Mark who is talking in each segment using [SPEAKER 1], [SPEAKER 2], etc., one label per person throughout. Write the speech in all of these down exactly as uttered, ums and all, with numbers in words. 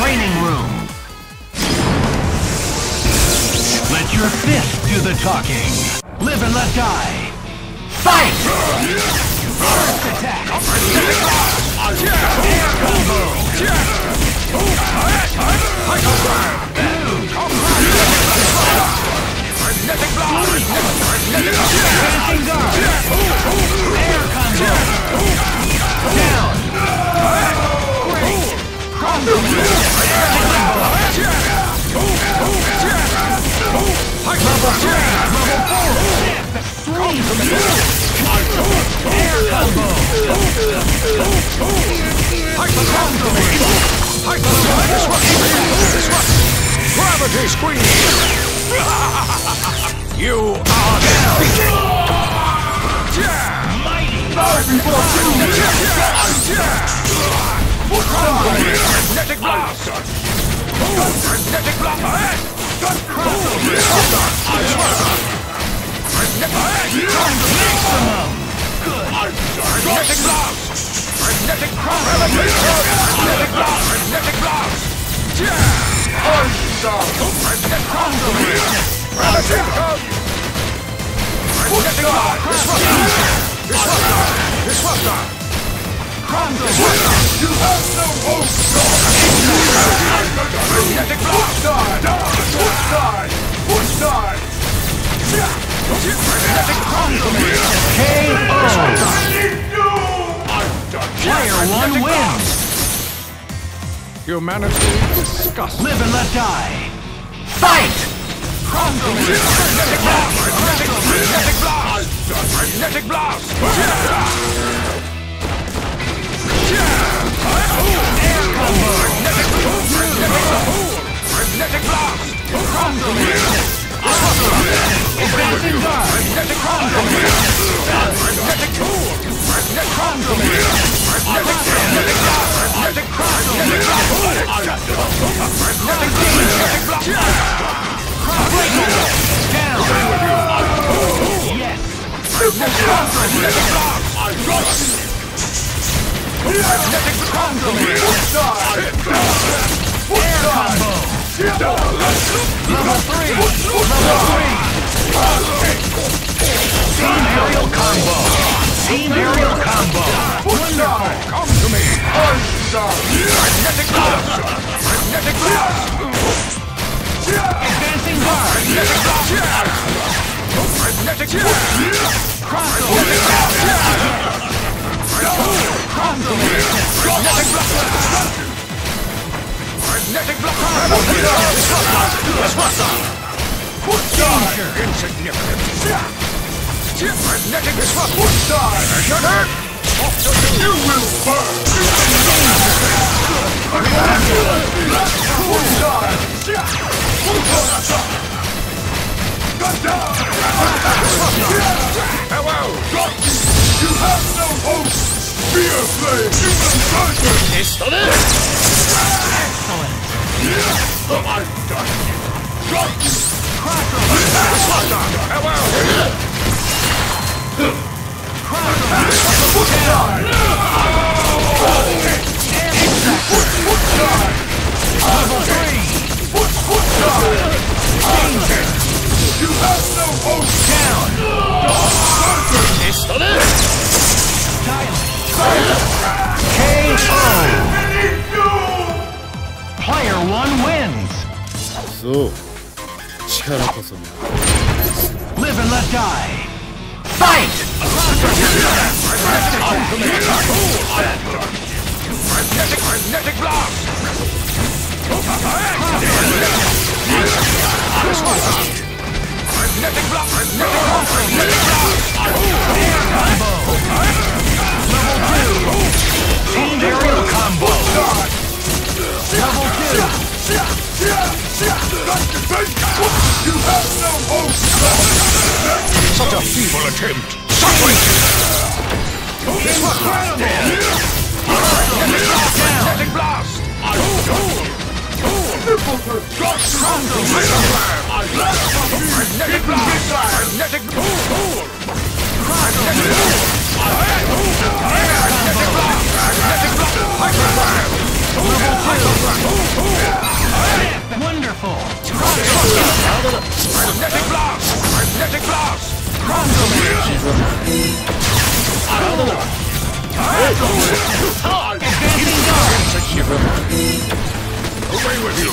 [SPEAKER 1] training room. Let your fist do the talking. Live and let die. Fight! First attack. Air combo. Frenetic blast. Dancing guard. Air combo. Down. Great. Combo. Level three. Level four. Sweet. Air combo.
[SPEAKER 2] Gravity screen. You are defeated.
[SPEAKER 1] Mighty.
[SPEAKER 2] Frenetic blast. Frenetic blast.
[SPEAKER 1] Maximum. Good.
[SPEAKER 2] Frenetic blast. Frenetic blast. Frenetic blast. Frenetic blast. Frenetic blast. Disruptor! Disruptor! You have no hope! Frenetic blast! Push side! Push side! Frenetic
[SPEAKER 1] K O. Player one wins.
[SPEAKER 2] Humanity disgusting.
[SPEAKER 1] Live and let die. Fight!
[SPEAKER 2] Frenetic blast! Frenetic blast! Frenetic blast!
[SPEAKER 1] Air combo.
[SPEAKER 2] Frenetic blast!
[SPEAKER 1] Advancing guard.
[SPEAKER 2] Frenetic combo! Frenetic tool! Frenetic combo! Frenetic frenetic blast! Frenetic blast! Frenetic blast!
[SPEAKER 1] Down. Yes.
[SPEAKER 2] Frenetic blast! Frenetic blast! Frenetic combo!
[SPEAKER 1] Air combo. Level three. Level three. Team aerial combo. Team aerial combo. Wonderful.
[SPEAKER 2] Come to me! Frenetic blast! Frenetic blast!
[SPEAKER 1] Advancing guard.
[SPEAKER 2] Frenetic blast! Frenetic blast!
[SPEAKER 1] Crossover.
[SPEAKER 2] Frenetic blast! Frenetic blast! Disruptor!
[SPEAKER 1] Danger.
[SPEAKER 2] Insignificant! Frenetic disruptor! Sugar! You will burn! Farewell! You have no hope! Fear flame! You will burn!
[SPEAKER 1] Excellent.
[SPEAKER 2] Farewell!
[SPEAKER 1] Level three. Danger.
[SPEAKER 2] You have no hope!
[SPEAKER 1] Down. Silent. K O. Player one wins.
[SPEAKER 3] そう力こそ
[SPEAKER 1] Live and let die. Fight!
[SPEAKER 2] Frenetic, frenetic blast! Frenetic blast! Frenetic blast!
[SPEAKER 1] Air combo. Level two. Team aerial combo. Level two.
[SPEAKER 2] You have no hope! Such a feeble attempt! Suffering! Frenetic blast! Frenetic blast! Frenetic blast! Magnetic blast! Magnetic blast! Away with you!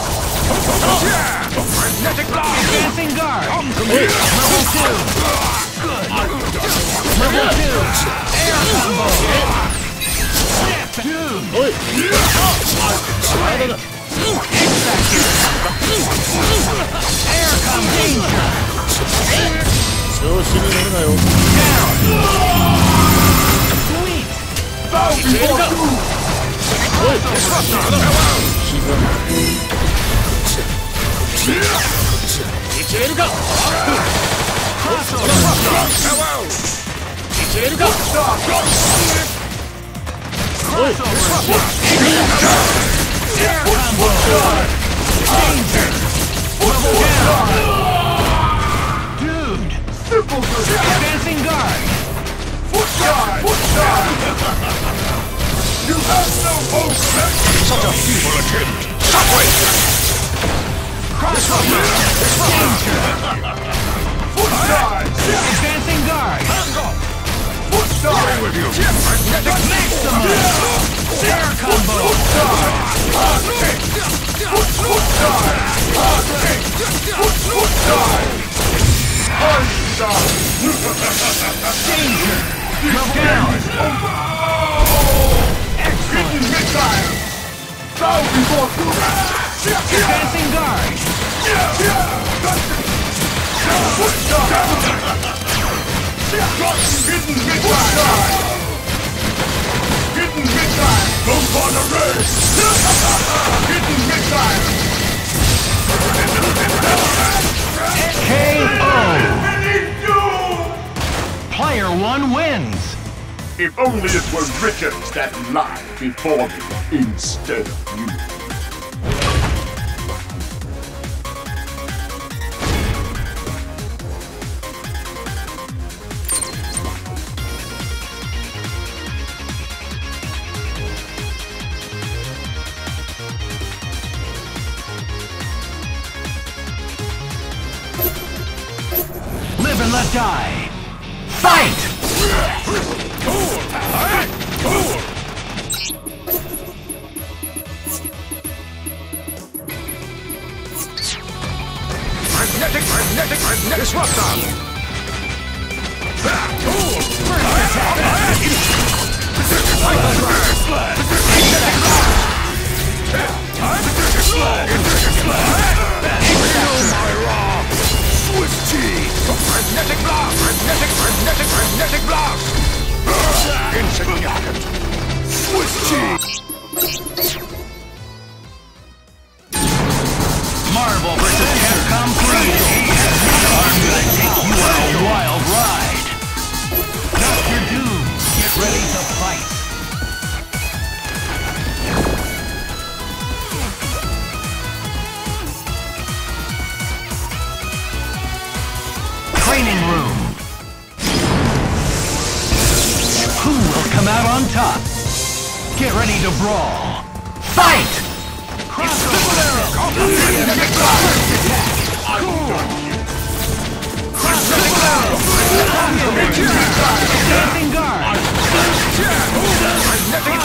[SPEAKER 2] Magnetic blast!
[SPEAKER 1] Advancing guard!
[SPEAKER 2] Come to me!
[SPEAKER 1] Level two! Good! Level two! Air combo! Dude! Air combo! Danger!
[SPEAKER 3] 調子に乗るなよ
[SPEAKER 1] Down! Sweet!
[SPEAKER 2] Bow before you!
[SPEAKER 1] Air combo! Danger! Level down! Dude! Advancing guard!
[SPEAKER 2] Foot side! Foot side! You have no hope left! Such a feeble attempt! Shockwave!
[SPEAKER 1] Crossover! Danger!
[SPEAKER 2] Foot side!
[SPEAKER 1] Advancing guard!
[SPEAKER 2] Foot side! With you! Magnetic
[SPEAKER 1] Maximum! Air combo!
[SPEAKER 2] Foot side! Foot side! Foot side!
[SPEAKER 1] Danger! Level down!
[SPEAKER 2] Excellent! Missile! Bow before you!
[SPEAKER 1] Advancing guard!
[SPEAKER 2] Foot side! Hidden missile! Hidden missile! Go for the race! Hidden missile!
[SPEAKER 1] K O! Player one wins!
[SPEAKER 2] If only it were Richard that lied before me instead of you.
[SPEAKER 1] Live and let die! Fight!
[SPEAKER 2] Magnetic, magnetic, magnetic disruptor! Swiss cheese! Magnetic blast! Magnetic, magnetic, magnetic blast! Insignificant! Swiss cheese!
[SPEAKER 1] Marvel versus Capcom three! I'm gonna take you on a wild ride! Doctor Doom, get ready to fight! Training room! Who will come out on top? Get ready to brawl! Fight! Crossover arrow! Magnetic blast! Cool! Crossover arrow! Dancing guard!
[SPEAKER 2] Magnetic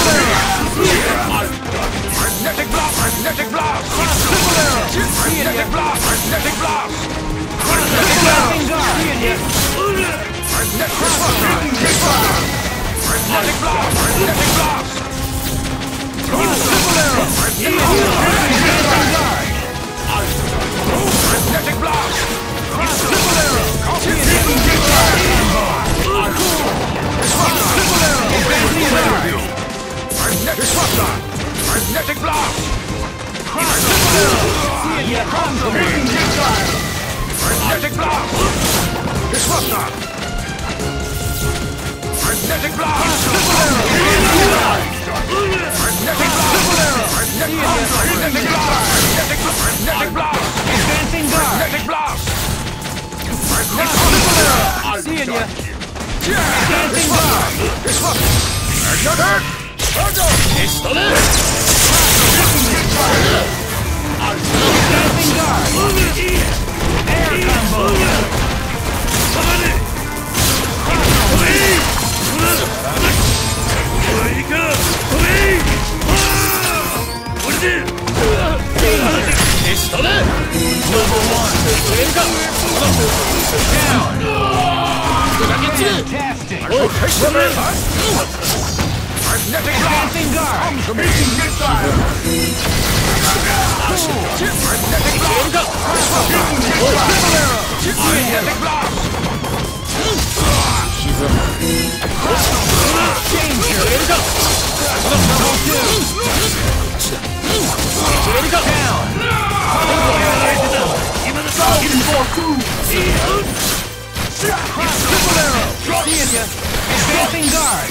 [SPEAKER 2] Magnetic blast! Magnetic blast!
[SPEAKER 1] Crossover arrow!
[SPEAKER 2] Magnetic blast! Magnetic blast!
[SPEAKER 1] Dancing guard!
[SPEAKER 2] Magnetic blast! Magnetic blast! Magnetic blast!
[SPEAKER 1] Crossover arrow! Dancing guard!
[SPEAKER 2] Magnetic blast!
[SPEAKER 1] Crossover arrow! Dancing guard!
[SPEAKER 2] Magnetic disruptor! Magnetic blast!
[SPEAKER 1] Crossover arrow!
[SPEAKER 2] Magnetic blast! Disruptor! Magnetic blast! Magnetic blast! Magnetic blast! Magnetic blast! Magnetic blast!
[SPEAKER 1] Advancing guard!
[SPEAKER 2] Magnetic blast!
[SPEAKER 1] Seeing ya!
[SPEAKER 2] Advancing guard! Disruptor! Magnetic!
[SPEAKER 1] Advancing guard! Fantastic! Advancing guard! Advancing guard!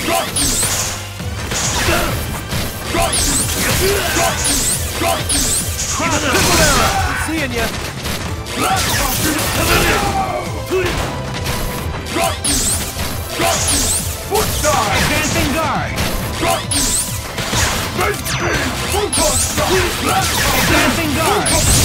[SPEAKER 1] Seeing ya! Advancing guard! Advancing guard!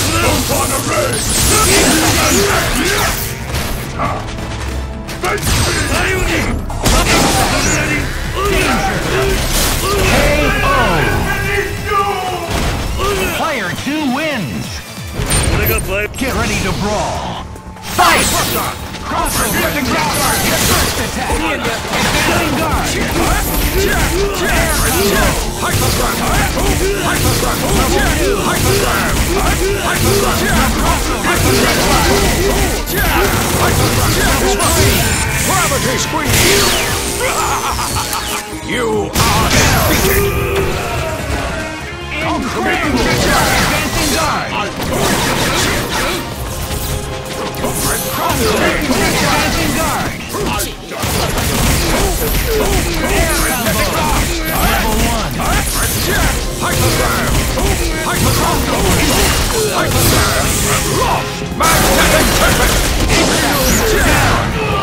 [SPEAKER 1] Player two wins! Get ready to brawl! Fight! Crossover! First attack! Advancing guard!
[SPEAKER 2] Gravity squeeze! You are defeated!
[SPEAKER 1] Incredible! Advancing guard! Advancing guard! Air combo! Level one!
[SPEAKER 2] Hyperslam! Hyperslam! Hyperslam! Magnetic tempest!
[SPEAKER 1] Down!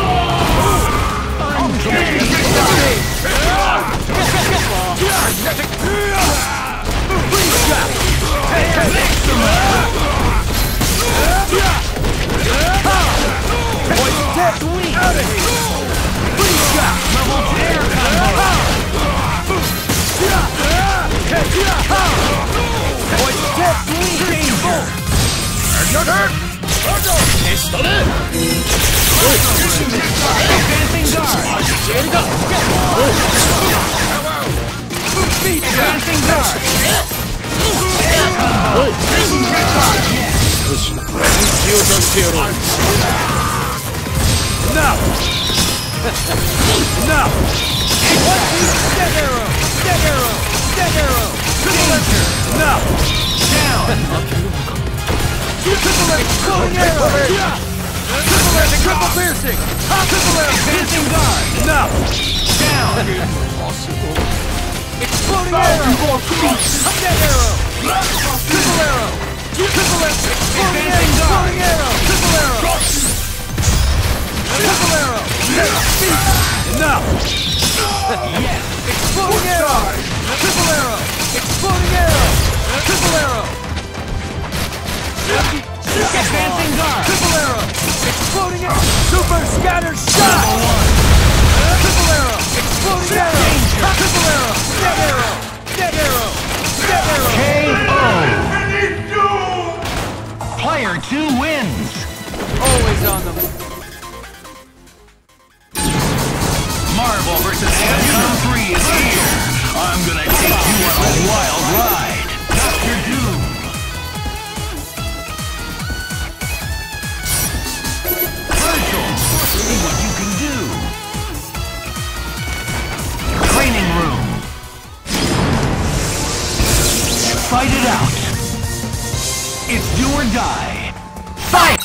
[SPEAKER 2] Magnetic!
[SPEAKER 1] Advancing guard!
[SPEAKER 2] Now! Now! Dead arrow! Dead arrow! Dead arrow! Triple enter! Now!
[SPEAKER 1] Down!
[SPEAKER 2] Triple enter! Exploding arrow! Triple enter! Triple piercing! Triple enter!
[SPEAKER 1] Advancing guard!
[SPEAKER 2] Now!
[SPEAKER 1] Down!
[SPEAKER 2] Exploding arrow! Dead arrow! Triple arrow! Triple enter! Exploding arrow! Exploding arrow! Triple arrow! Triple arrow! Now!
[SPEAKER 1] Yes!
[SPEAKER 2] Exploding arrow! Triple arrow! Exploding arrow! Triple arrow!
[SPEAKER 1] Advancing guard!
[SPEAKER 2] Triple arrow! Exploding arrow! Super scatter shot!
[SPEAKER 1] Level one!
[SPEAKER 2] Triple arrow! Exploding arrow! Triple arrow! Dead arrow! Dead arrow! Dead arrow!
[SPEAKER 1] K O! Player two wins!
[SPEAKER 2] Always on them!
[SPEAKER 1] Marvel versus Capcom three is here! I'm gonna take you on a wild ride! Doctor Doom! Virgil! See what you can do! Training room! Fight it out! It's do or die! Fight!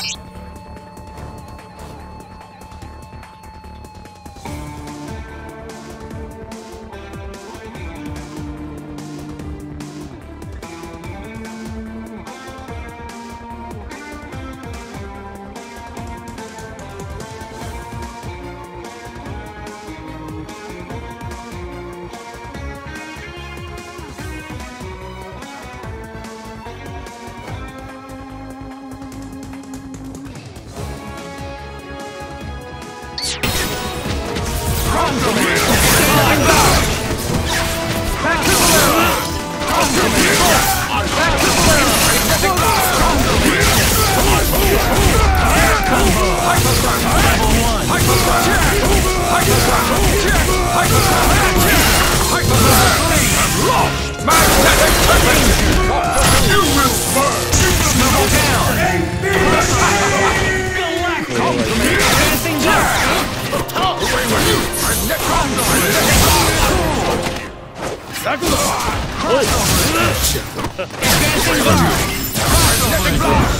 [SPEAKER 2] Magnetic blast!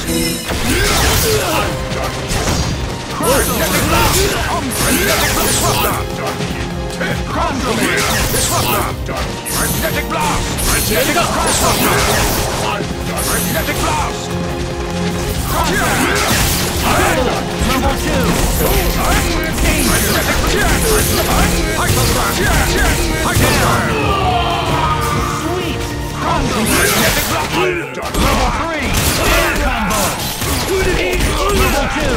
[SPEAKER 2] Magnetic blast! Magnetic disruptor! Disruptor! Magnetic blast! Magnetic disruptor! Magnetic blast!
[SPEAKER 1] Number two.
[SPEAKER 2] Magnetic hyperblast! Hyperblast!
[SPEAKER 1] Sweet.
[SPEAKER 2] Magnetic blast!
[SPEAKER 1] Level three. Air combo. Level two.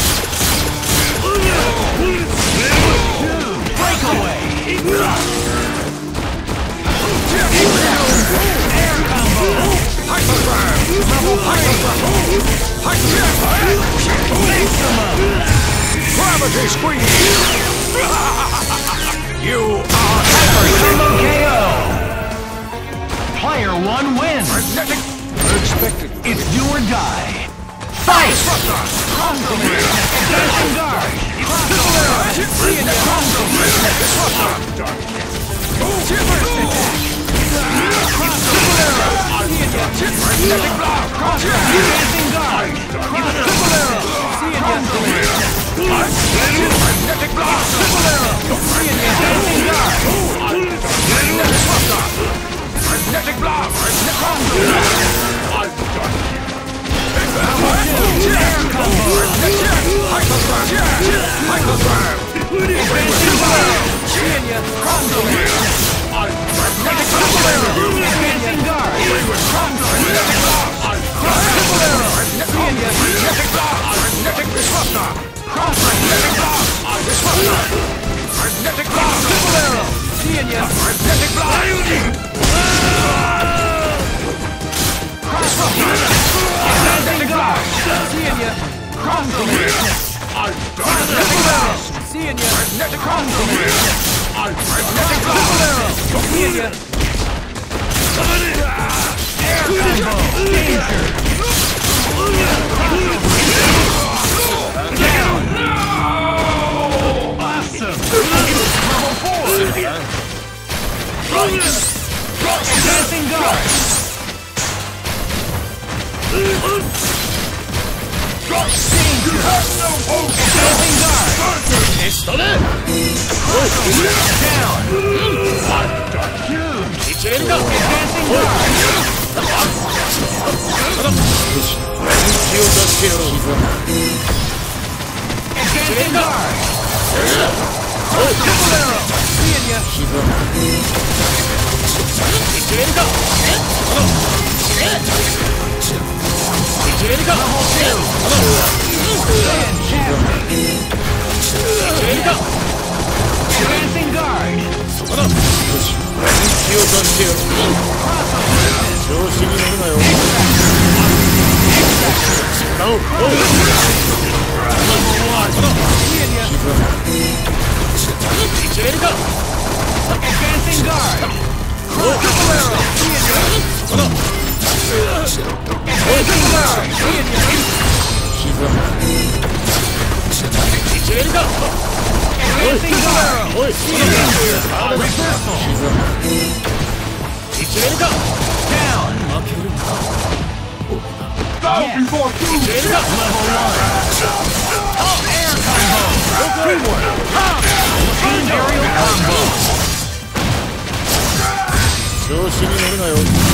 [SPEAKER 1] Two. Breakaway. Air combo.
[SPEAKER 2] Hyperblast!
[SPEAKER 1] Level three. Maximum.
[SPEAKER 2] Gravity squeeze! You are
[SPEAKER 1] Combo K O. Player one wins.
[SPEAKER 2] magnetic. Unexpected.
[SPEAKER 1] It's do or die. Fight.
[SPEAKER 2] Disruptor.
[SPEAKER 1] Advancing guard.
[SPEAKER 2] Magnetic blast.
[SPEAKER 1] Advancing guard.
[SPEAKER 2] Magnetic blast.
[SPEAKER 1] Advancing guard.
[SPEAKER 2] Disruptor. Magnetic blast.
[SPEAKER 1] Air combo.
[SPEAKER 2] Hyperblast. Hyperblast.
[SPEAKER 1] Advancing guard. Advancing guard.
[SPEAKER 2] Magnetic blast. Magnetic disruptor. Magnetic blast. Disruptor. Magnetic blast. Magnetic blast.
[SPEAKER 1] Advancing guard.
[SPEAKER 2] Magnetic blast.
[SPEAKER 1] Seeing ya.
[SPEAKER 2] Magnetic Magnetic blast.
[SPEAKER 1] Air combo. Danger. Down. Awesome. Level four. Advancing guard. Danger. Advancing guard. Down. Huge. Advancing guard. Advancing guard. Triple arrow. Seeing ya. Level two. Fantastic. Advancing guard. Advancing guard. Triple arrow. Advancing guard. Advancing guard. Reversal. Down. Yes. Level one. Air combo. Teamwork. Team aerial combo.
[SPEAKER 3] 調子に乗るなよ